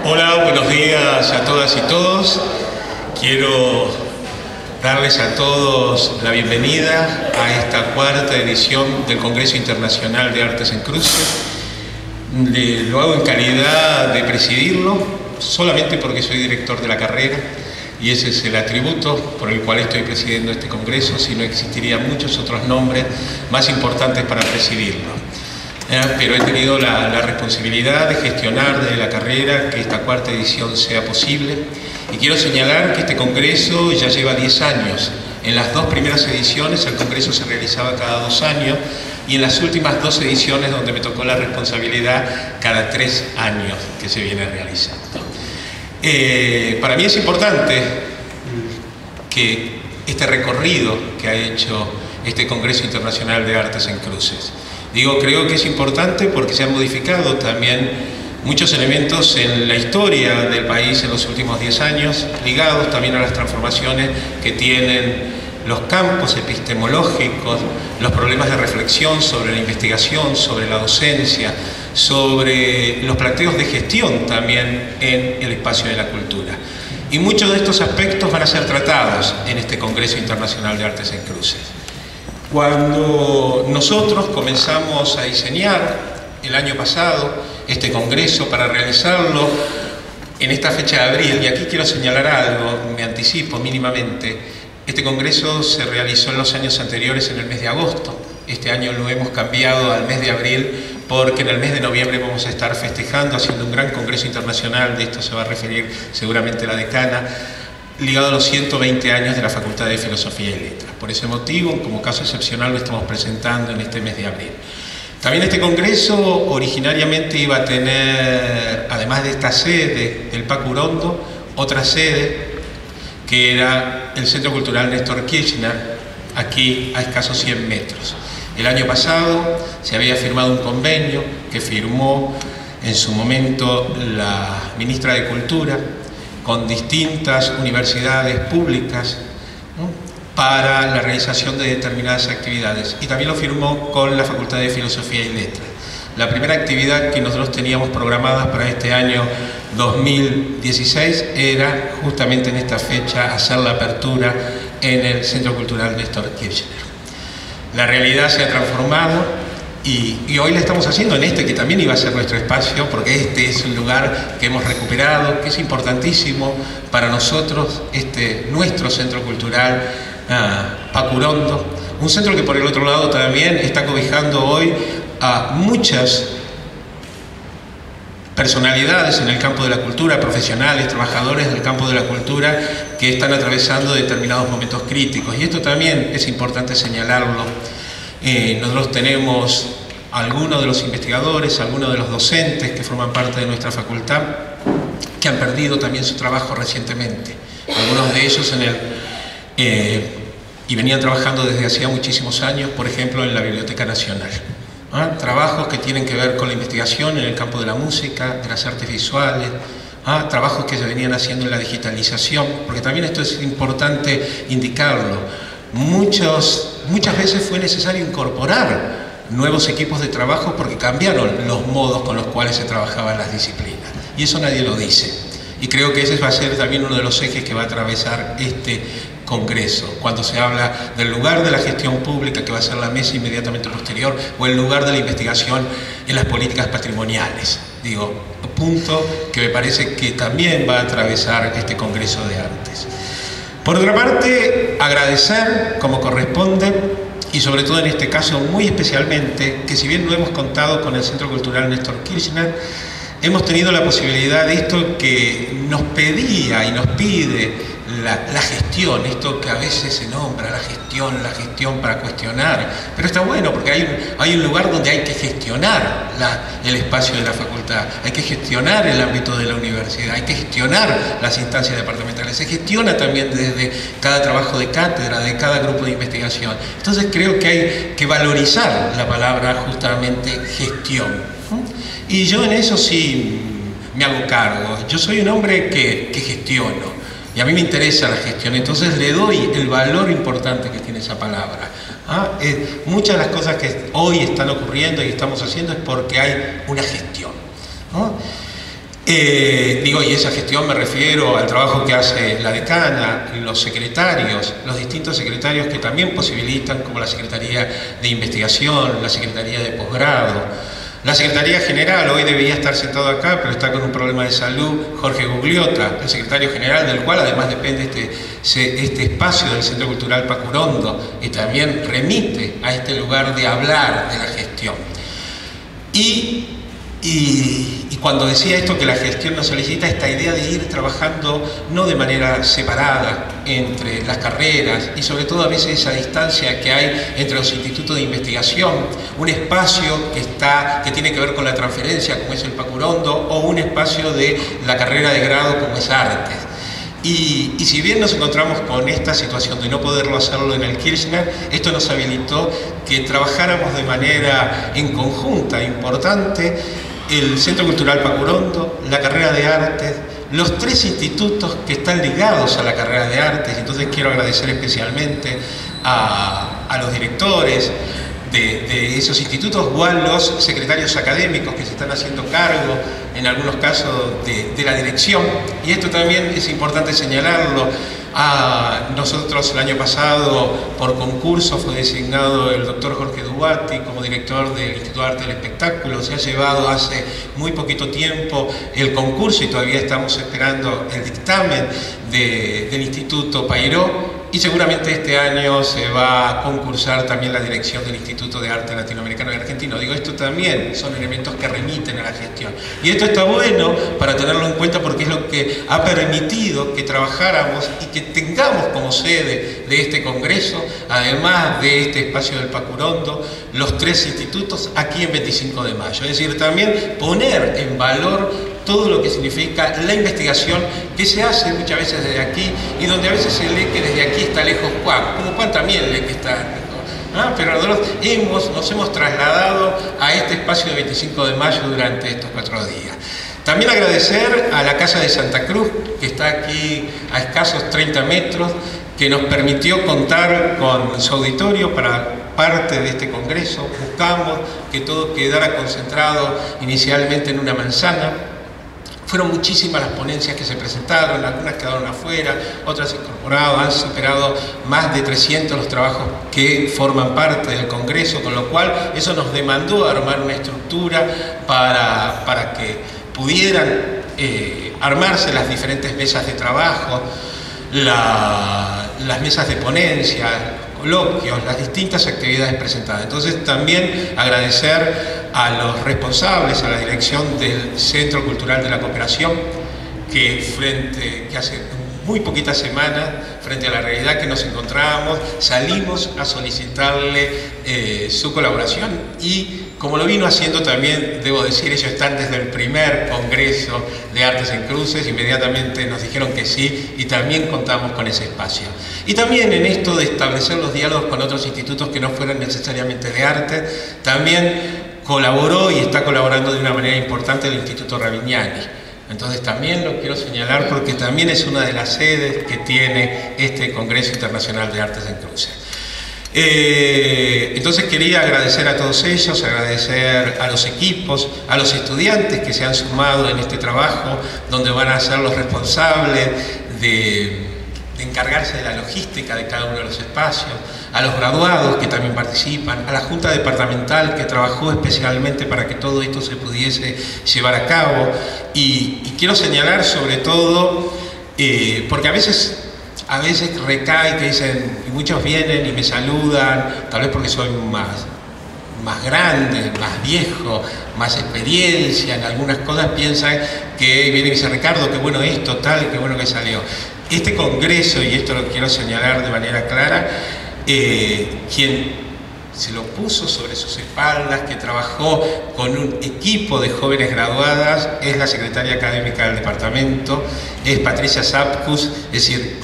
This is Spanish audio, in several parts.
Hola, buenos días a todas y todos. Quiero darles a todos la bienvenida a esta cuarta edición del Congreso Internacional de Artes en Cruces. Lo hago en calidad de presidirlo, solamente porque soy director de la carrera, y ese es el atributo por el cual estoy presidiendo este congreso, si no existirían muchos otros nombres más importantes para presidirlo. Pero he tenido la responsabilidad de gestionar desde la carrera que esta cuarta edición sea posible, y quiero señalar que este congreso ya lleva 10 años. En las dos primeras ediciones el congreso se realizaba cada 2 años, y en las últimas 2 ediciones, donde me tocó la responsabilidad, cada 3 años que se viene realizando. Para mí es importante que este recorrido que ha hecho este Congreso Internacional de Artes en Cruces. Creo que es importante porque se han modificado también muchos elementos en la historia del país en los últimos 10 años, ligados también a las transformaciones que tienen los campos epistemológicos, los problemas de reflexión sobre la investigación, sobre la docencia, sobre los planteos de gestión también en el espacio de la cultura. Y muchos de estos aspectos van a ser tratados en este Congreso Internacional de Artes en Cruces. Cuando nosotros comenzamos a diseñar el año pasado este congreso para realizarlo en esta fecha de abril, y aquí quiero señalar algo, me anticipo mínimamente, este congreso se realizó en los años anteriores en el mes de agosto. Este año lo hemos cambiado al mes de abril porque en el mes de noviembre vamos a estar festejando, haciendo un gran congreso internacional, de esto se va a referir seguramente la decana, ligado a los 120 años de la Facultad de Filosofía y Letras. Por ese motivo, como caso excepcional, lo estamos presentando en este mes de abril. También este congreso originariamente iba a tener, además de esta sede del Paco Urondo, otra sede que era el Centro Cultural Néstor Kirchner, aquí a escasos 100 metros. El año pasado se había firmado un convenio que firmó en su momento la ministra de Cultura con distintas universidades públicas, ¿no?, para la realización de determinadas actividades, y también lo firmó con la Facultad de Filosofía y Letras. La primera actividad que nosotros teníamos programada para este año 2016 era justamente en esta fecha hacer la apertura en el Centro Cultural Néstor Kirchner. La realidad se ha transformado y hoy la estamos haciendo en este que también iba a ser nuestro espacio, porque este es un lugar que hemos recuperado, que es importantísimo para nosotros, nuestro Centro Cultural Paco Urondo, un centro que por el otro lado también está cobijando hoy a muchas personalidades en el campo de la cultura, profesionales, trabajadores del campo de la cultura, que están atravesando determinados momentos críticos. Y esto también es importante señalarlo. Nosotros tenemos algunos de los investigadores, algunos de los docentes que forman parte de nuestra facultad, que han perdido también su trabajo recientemente. Algunos de ellos y venían trabajando desde hacía muchísimos años, por ejemplo, en la Biblioteca Nacional. Trabajos que tienen que ver con la investigación en el campo de la música, de las artes visuales, trabajos que se venían haciendo en la digitalización, porque también esto es importante indicarlo. Muchas veces fue necesario incorporar nuevos equipos de trabajo porque cambiaron los modos con los cuales se trabajaban las disciplinas, y eso nadie lo dice. Y creo que ese va a ser también uno de los ejes que va a atravesar este congreso, cuando se habla del lugar de la gestión pública, que va a ser la mesa inmediatamente posterior, o el lugar de la investigación en las políticas patrimoniales. Punto que me parece que también va a atravesar este congreso de artes. Por otra parte, agradecer como corresponde, y sobre todo en este caso muy especialmente, que si bien no hemos contado con el Centro Cultural Néstor Kirchner, hemos tenido la posibilidad de esto que nos pedía y nos pide la gestión, esto que a veces se nombra, la gestión para cuestionar, pero está bueno porque hay un lugar donde hay que gestionar el espacio de la facultad, hay que gestionar el ámbito de la universidad, hay que gestionar las instancias departamentales, se gestiona también desde cada trabajo de cátedra, de cada grupo de investigación. Entonces creo que hay que valorizar la palabra justamente gestión, ¿no? Y yo en eso sí me hago cargo. Yo soy un hombre que gestiono, y a mí me interesa la gestión, entonces le doy el valor importante que tiene esa palabra. Muchas de las cosas que hoy están ocurriendo y estamos haciendo es porque hay una gestión, ¿no? Y esa gestión me refiero al trabajo que hace la decana, los secretarios, los distintos secretarios que también posibilitan, como la Secretaría de Investigación, la Secretaría de Posgrado, la Secretaría General. Hoy debía estar sentado acá, pero está con un problema de salud, Jorge Gugliota, el secretario general, del cual además depende este espacio del Centro Cultural Pacurondo, y también remite a este lugar de hablar de la gestión. Y cuando decía esto, que la gestión nos solicita esta idea de ir trabajando no de manera separada entre las carreras, y sobre todo a veces esa distancia que hay entre los institutos de investigación, un espacio que tiene que ver con la transferencia, como es el Pacurondo, o un espacio de la carrera de grado, como es Artes. Y si bien nos encontramos con esta situación de no poderlo hacerlo en el Kirchner, esto nos habilitó que trabajáramos de manera en conjunta importante el Centro Cultural Pacurondo, la carrera de Artes, los 3 institutos que están ligados a la carrera de Artes. Entonces quiero agradecer especialmente a los directores de esos institutos o a los secretarios académicos que se están haciendo cargo, en algunos casos, de la dirección. Y esto también es importante señalarlo. Nosotros el año pasado, por concurso, fue designado el doctor Jorge Duarte como director del Instituto de Arte del Espectáculo. Se ha llevado hace muy poquito tiempo el concurso y todavía estamos esperando el dictamen del Instituto Pairó. Y seguramente este año se va a concursar también la dirección del Instituto de Arte Latinoamericano y Argentino. Esto también son elementos que remiten a la gestión. Y esto está bueno para tenerlo en cuenta, porque es lo que ha permitido que trabajáramos y que tengamos como sede de este congreso, además de este espacio del Pacurondo, los 3 institutos aquí en 25 de mayo. Es decir, también poner en valor todo lo que significa la investigación que se hace muchas veces desde aquí, y donde a veces se lee que desde aquí está lejos Juan, como Juan también lee que está lejos, pero nosotros nos hemos trasladado a este espacio de 25 de mayo durante estos 4 días. También agradecer a la Casa de Santa Cruz, que está aquí a escasos 30 metros, que nos permitió contar con su auditorio para parte de este congreso. Buscamos que todo quedara concentrado inicialmente en una manzana. Fueron muchísimas las ponencias que se presentaron, algunas quedaron afuera, otras se incorporaron, han superado más de 300 los trabajos que forman parte del Congreso, con lo cual eso nos demandó armar una estructura para que pudieran armarse las diferentes mesas de trabajo, las mesas de ponencia, coloquios, las distintas actividades presentadas. Entonces también agradecer a los responsables, a la dirección del Centro Cultural de la Cooperación, que hace muy poquitas semanas, frente a la realidad que nos encontrábamos, salimos a solicitarle su colaboración, y como lo vino haciendo también, debo decir, ellos están desde el primer Congreso de Artes en Cruces, inmediatamente nos dijeron que sí, y también contamos con ese espacio. Y también en esto de establecer los diálogos con otros institutos que no fueran necesariamente de arte, también colaboró y está colaborando de una manera importante el Instituto Ravignani. Entonces también lo quiero señalar, porque también es una de las sedes que tiene este Congreso Internacional de Artes en Cruces. Entonces quería agradecer a todos ellos, agradecer a los equipos, a los estudiantes que se han sumado en este trabajo, donde van a ser los responsables de encargarse de la logística de cada uno de los espacios, a los graduados que también participan, a la Junta Departamental que trabajó especialmente para que todo esto se pudiese llevar a cabo. Y quiero señalar sobre todo, porque a veces recae que dicen, y muchos vienen y me saludan, tal vez porque soy más grande, más viejo, más experiencia en algunas cosas, piensan que viene y dice, Ricardo, qué bueno esto, tal, qué bueno que salió. Este congreso, y esto lo quiero señalar de manera clara, quien se lo puso sobre sus espaldas, que trabajó con un equipo de jóvenes graduadas, es la secretaria académica del departamento, es Patricia Sapkus. Es decir,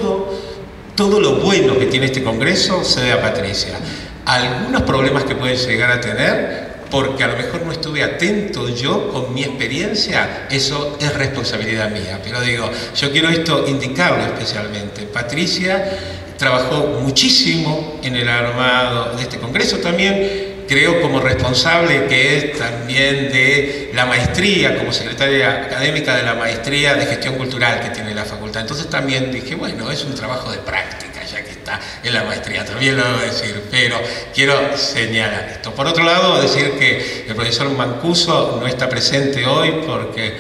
todo lo bueno que tiene este congreso se debe a Patricia. Algunos problemas que pueden llegar a tener, porque a lo mejor no estuve atento yo con mi experiencia, eso es responsabilidad mía. Pero digo, yo quiero esto indicarlo especialmente. Patricia trabajó muchísimo en el armado de este congreso también, creo como responsable que es también de la maestría, como secretaria académica de la maestría de gestión cultural que tiene la facultad. Entonces también dije, bueno, es un trabajo de práctica, ya que está en la maestría, también lo debo decir, pero quiero señalar esto. Por otro lado, decir que el profesor Mancuso no está presente hoy porque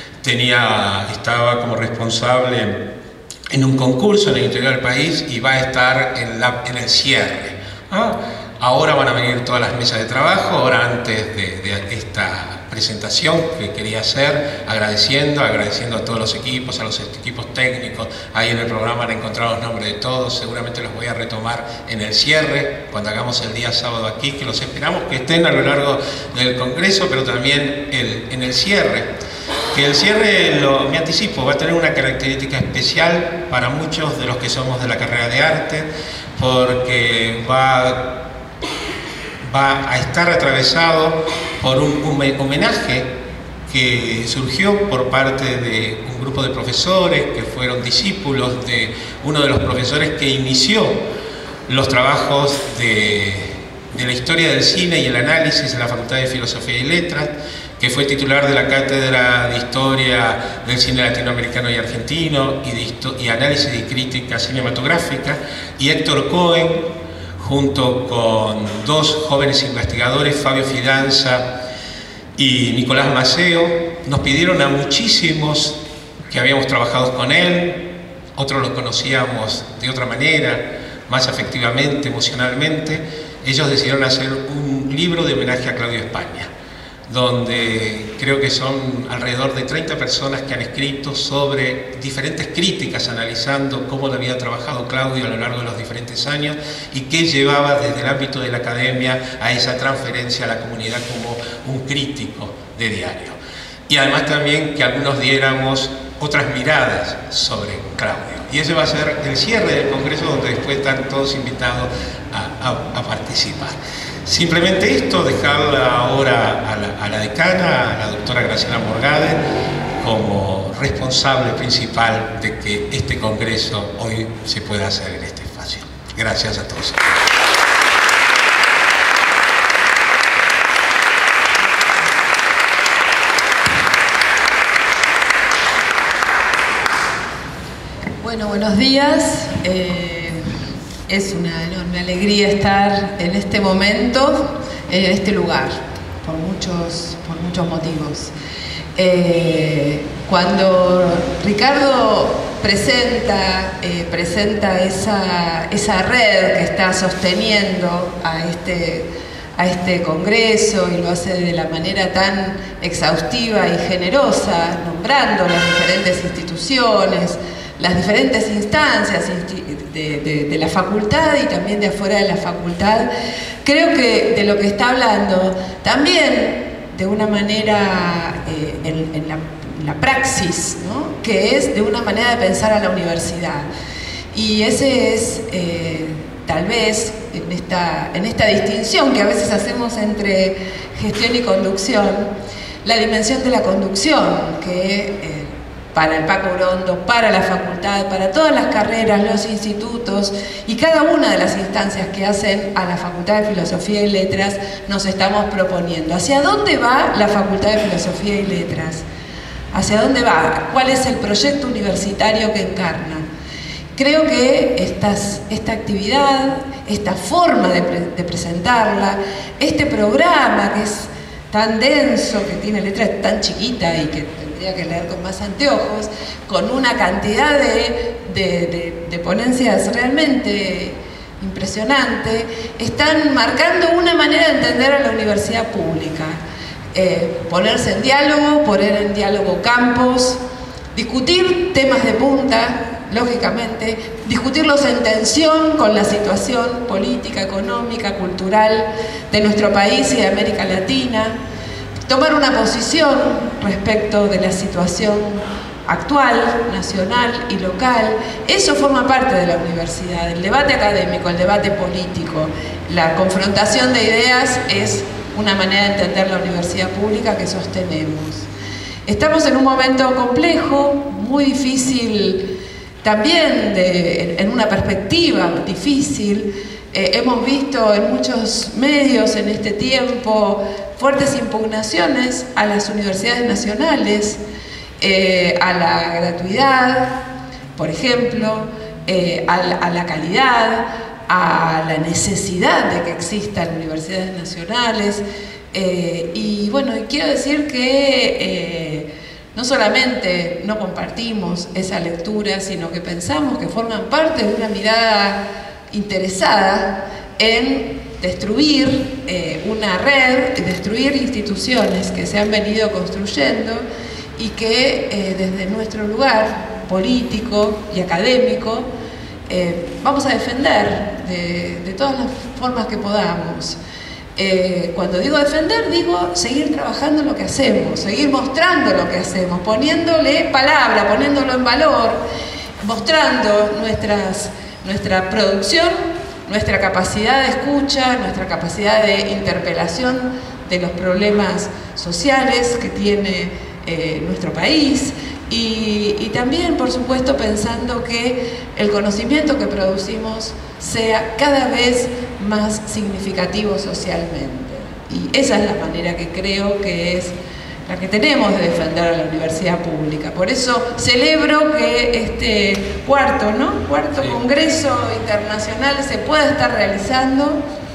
estaba como responsable en un concurso en el interior del país y va a estar en el cierre. Ahora van a venir todas las mesas de trabajo, ahora antes de esta presentación que quería hacer, agradeciendo a todos los equipos, a los equipos técnicos. Ahí en el programa han encontrado los nombres de todos, seguramente los voy a retomar en el cierre, cuando hagamos el día sábado aquí, que los esperamos que estén a lo largo del Congreso, pero también en el cierre. Que el cierre, me anticipo, va a tener una característica especial para muchos de los que somos de la carrera de arte, porque va a estar atravesado por un homenaje que surgió por parte de un grupo de profesores que fueron discípulos de uno de los profesores que inició los trabajos de la historia del cine y el análisis en la Facultad de Filosofía y Letras, que fue titular de la Cátedra de Historia del Cine Latinoamericano y Argentino y Análisis y Crítica Cinematográfica, y Héctor Cohen, junto con dos jóvenes investigadores, Fabio Fidanza y Nicolás Maceo, nos pidieron a muchísimos que habíamos trabajado con él, otros lo conocíamos de otra manera, más afectivamente, emocionalmente. Ellos decidieron hacer un libro de homenaje a Claudio España, donde creo que son alrededor de 30 personas que han escrito sobre diferentes críticas analizando cómo lo había trabajado Claudio a lo largo de los diferentes años y qué llevaba desde el ámbito de la academia a esa transferencia a la comunidad como un crítico de diario. Y además también que algunos diéramos otras miradas sobre Claudio. Y ese va a ser el cierre del Congreso, donde después están todos invitados a participar. Simplemente esto, dejarla ahora a la decana, a la doctora Graciela Morgade, como responsable principal de que este congreso hoy se pueda hacer en este espacio. Gracias a todos. Bueno, buenos días. Es una enorme alegría estar en este momento, en este lugar, por muchos motivos. Cuando Ricardo presenta esa red que está sosteniendo a este congreso, y lo hace de la manera tan exhaustiva y generosa, nombrando las diferentes instituciones, las diferentes instancias de la facultad y también de afuera de la facultad, creo que de lo que está hablando también de una manera en la praxis, ¿no? Que es de una manera de pensar a la universidad. Y ese es tal vez en esta distinción que a veces hacemos entre gestión y conducción, la dimensión de la conducción, que para el Paco Urondo, para la facultad, para todas las carreras, los institutos y cada una de las instancias que hacen a la Facultad de Filosofía y Letras, nos estamos proponiendo. ¿Hacia dónde va la Facultad de Filosofía y Letras? ¿Hacia dónde va? ¿Cuál es el proyecto universitario que encarna? Creo que esta actividad, esta forma de presentarla, este programa que es tan denso, que tiene letras tan chiquita y que tendría que leer con más anteojos, con una cantidad de ponencias realmente impresionante, están marcando una manera de entender a la universidad pública. Ponerse en diálogo, poner en diálogo campos, discutir temas de punta, lógicamente, discutirlos en tensión con la situación política, económica, cultural de nuestro país y de América Latina, tomar una posición respecto de la situación actual, nacional y local. Eso forma parte de la universidad, el debate académico, el debate político, la confrontación de ideas es una manera de entender la universidad pública que sostenemos. Estamos en un momento complejo, muy difícil también, en una perspectiva difícil, Hemos visto en muchos medios en este tiempo fuertes impugnaciones a las universidades nacionales, a la gratuidad, por ejemplo, a la calidad, a la necesidad de que existan universidades nacionales. Y bueno, quiero decir que no solamente no compartimos esa lectura, sino que pensamos que forman parte de una mirada interesada en destruir una red, destruir instituciones que se han venido construyendo y que desde nuestro lugar político y académico vamos a defender de todas las formas que podamos. Cuando digo defender, digo seguir trabajando en lo que hacemos, seguir mostrando lo que hacemos, poniéndole palabra, poniéndolo en valor, mostrando nuestra producción, nuestra capacidad de escucha, nuestra capacidad de interpelación de los problemas sociales que tiene nuestro país y también, por supuesto, pensando que el conocimiento que producimos sea cada vez más significativo socialmente. Y esa es la manera que creo que es la que tenemos de defender a la universidad pública. Por eso celebro que este cuarto Congreso Internacional se pueda estar realizando.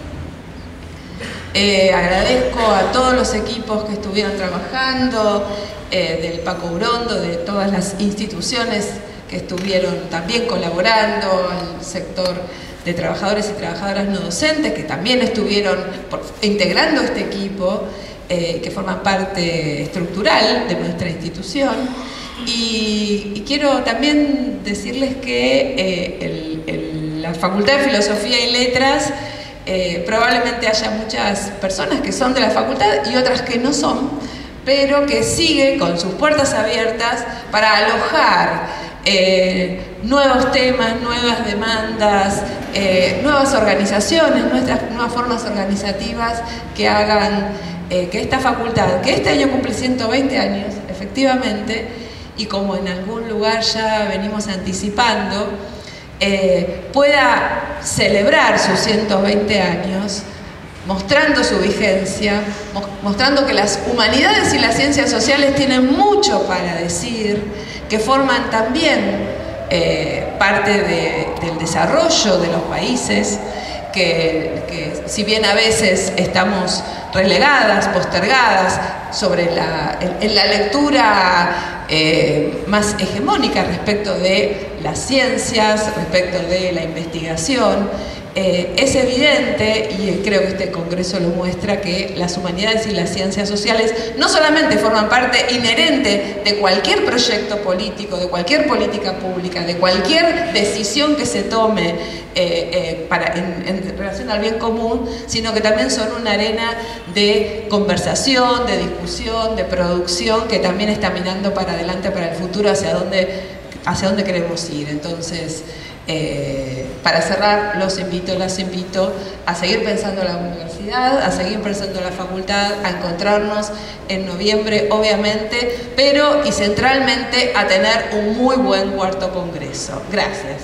Agradezco a todos los equipos que estuvieron trabajando, del Paco Urondo, de todas las instituciones que estuvieron también colaborando, al sector de trabajadores y trabajadoras no docentes que también estuvieron integrando este equipo, que forman parte estructural de nuestra institución. Y quiero también decirles que la Facultad de Filosofía y Letras probablemente haya muchas personas que son de la facultad y otras que no son, pero que sigue con sus puertas abiertas para alojar nuevos temas, nuevas demandas, nuevas organizaciones, nuevas formas organizativas que hagan que esta facultad, que este año cumple 120 años, efectivamente, y como en algún lugar ya venimos anticipando, pueda celebrar sus 120 años, mostrando su vigencia, mostrando que las humanidades y las ciencias sociales tienen mucho para decir, que forman también parte del desarrollo de los países, que si bien a veces estamos relegadas, postergadas en la lectura más hegemónica respecto de las ciencias, respecto de la investigación, es evidente, y creo que este congreso lo muestra, que las humanidades y las ciencias sociales no solamente forman parte inherente de cualquier proyecto político, de cualquier política pública, de cualquier decisión que se tome en relación al bien común, sino que también son una arena de conversación, de discusión, de producción, que también está mirando para adelante, para el futuro, hacia dónde queremos ir. Entonces, para cerrar, las invito a seguir pensando la universidad, a seguir pensando la facultad, a encontrarnos en noviembre, obviamente, pero y centralmente a tener un muy buen cuarto congreso. Gracias.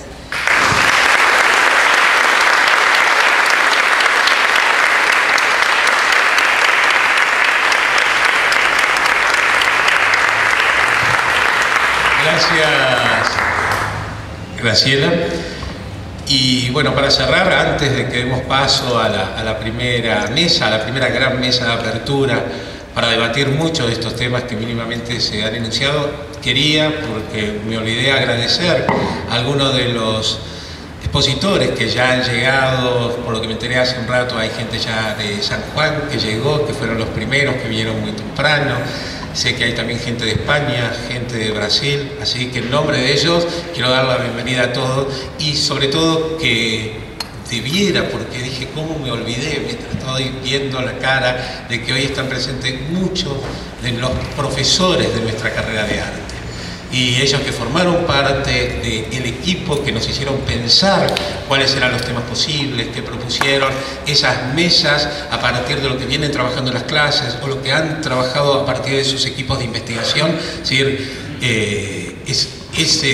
Gracias, Graciela. Y bueno, para cerrar, antes de que demos paso a la primera mesa, a la primera gran mesa de apertura, para debatir muchos de estos temas que mínimamente se han enunciado, quería, porque me olvidé, agradecer a algunos de los expositores que ya han llegado. Por lo que me enteré hace un rato, hay gente ya de San Juan que llegó, que fueron los primeros, que vinieron muy temprano. Sé que hay también gente de España, gente de Brasil, así que en nombre de ellos quiero dar la bienvenida a todos y sobre todo que debiera, porque dije, ¿cómo me olvidé? Mientras estoy viendo la cara de que hoy están presentes muchos de los profesores de nuestra carrera de arte. Y ellos que formaron parte del equipo que nos hicieron pensar cuáles eran los temas posibles, que propusieron esas mesas a partir de lo que vienen trabajando en las clases o lo que han trabajado a partir de sus equipos de investigación. Es decir,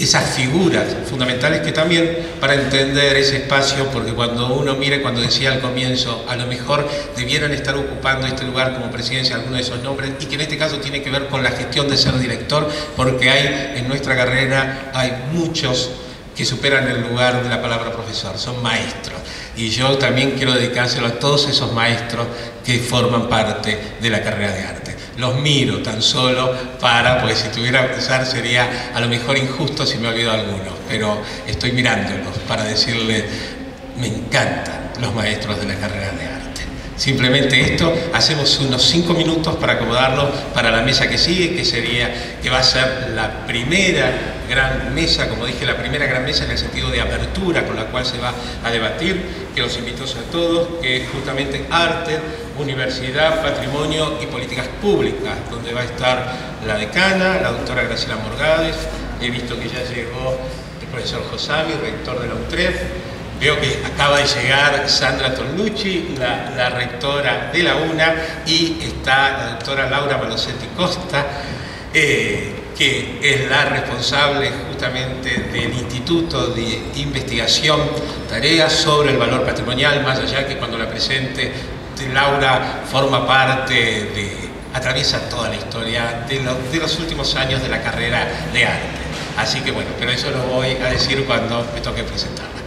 esas figuras fundamentales que también para entender ese espacio, porque cuando uno mire, cuando decía al comienzo, a lo mejor debieran estar ocupando este lugar como presidencia alguno de esos nombres, y que en este caso tiene que ver con la gestión de ser director, porque hay en nuestra carrera, hay muchos que superan el lugar de la palabra profesor, son maestros. Y yo también quiero dedicárselo a todos esos maestros que forman parte de la carrera de arte. Los miro tan solo porque si tuviera que pensar sería a lo mejor injusto si me olvido alguno, pero estoy mirándolos para decirles, me encantan los maestros de la carrera de arte. Simplemente esto, hacemos unos 5 minutos para acomodarlo para la mesa que sigue, que va a ser la primera gran mesa, como dije, la primera gran mesa en el sentido de apertura con la cual se va a debatir, que los invito a todos, que es justamente arte, universidad, patrimonio y políticas públicas, donde va a estar la decana, la doctora Graciela Morgades. He visto que ya llegó el profesor Josami, rector de la UTREF. Veo que acaba de llegar Sandra Tollucci, la rectora de la UNA, y está la doctora Laura Malosetti Costa, que es la responsable justamente del Instituto de Investigación, tareas sobre el valor patrimonial, más allá que cuando la presente Laura forma parte atraviesa toda la historia de los últimos años de la carrera de arte. Así que bueno, pero eso lo voy a decir cuando me toque presentarla.